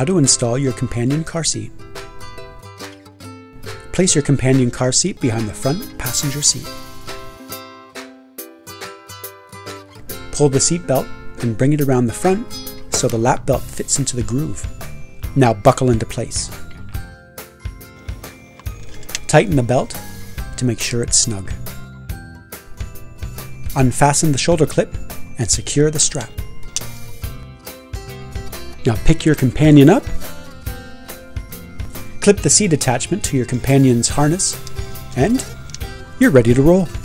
how to install your companion car seat. Place your companion car seat behind the front passenger seat. Pull the seat belt and bring it around the front so the lap belt fits into the groove. Now buckle into place. Tighten the belt to make sure it's snug. Unfasten the shoulder clip and secure the strap. Now pick your companion up, clip the seat attachment to your companion's harness, and you're ready to roll.